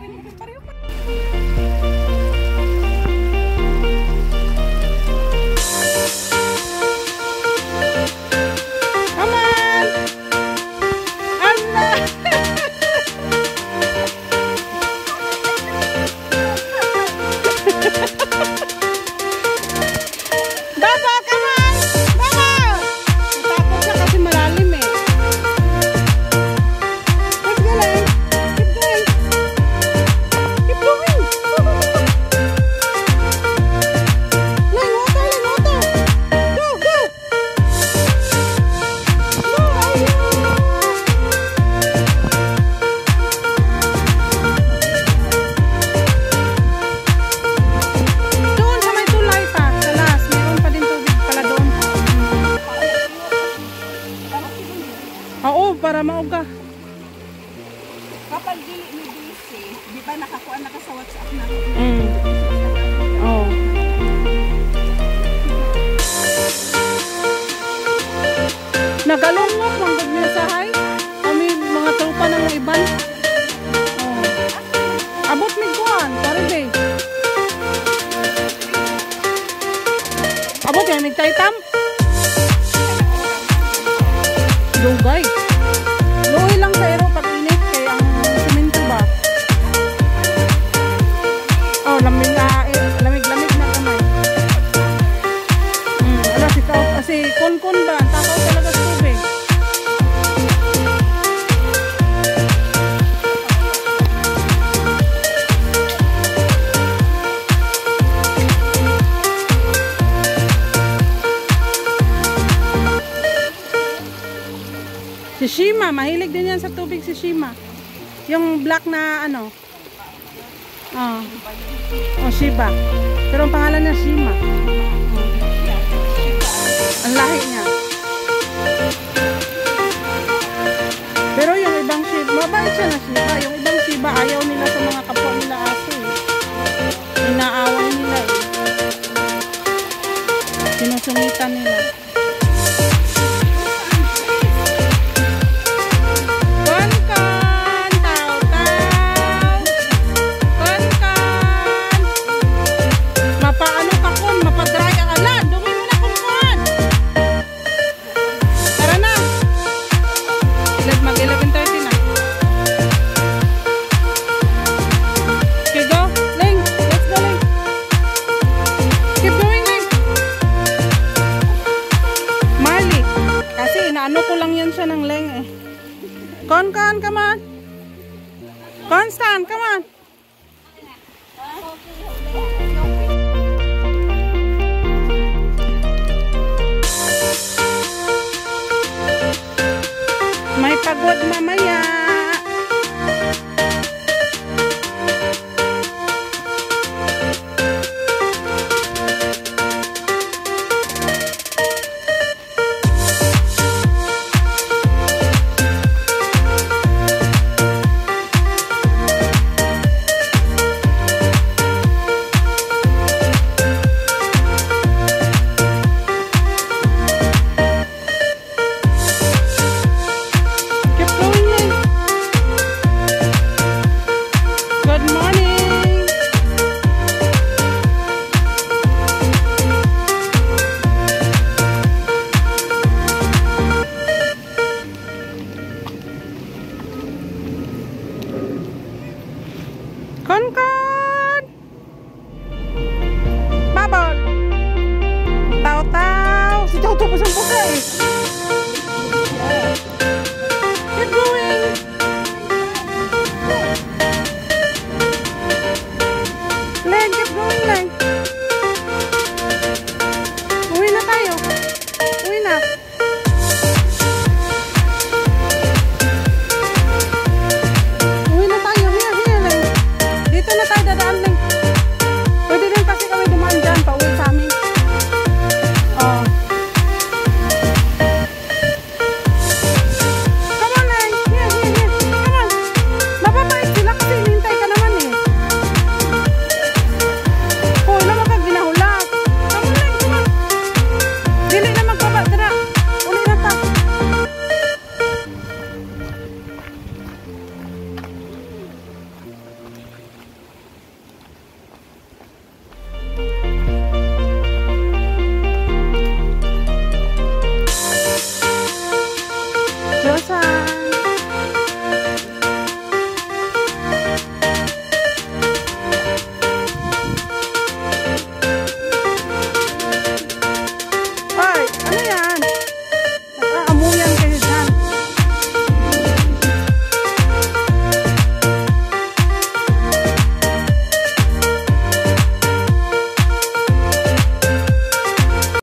Para mauga. Kapag dili ni busy, di ba nakakuha na ka sa WhatsApp na? Oh. Nagalungok mang gud niya sa hay. Kami mga tropa ng iban. Oh. Abot mi kuan, pare be. Abot ya mi taytam. Dugay. Luoy lang sa ero pag init kay ang semento ba. Oh, lamig na kamay. Ala si tao kasi kon ba takaw talaga sa tubig. Si Shima, mahilig din yan sa tubig si Shima. Yung black na ano. Oh, Shiba. Pero ang pangalan niya Shima. Ang lahi niya. Pero yung ibang Shiba, mabait siya na Shiba. Yung ibang Shiba, ayaw nila sa mga kapwa nila aso. Inaaway nila eh. Sinusungitan nila. Ano ko lang yan siya ng leng eh. Con, come on. Constant, come on. May pagod mamaya. Con Bubble Tao si Tao tuh pusing-pusing keep going Leng, keep going Leng. Uwi na tayo. Uwi na. Kalabasan.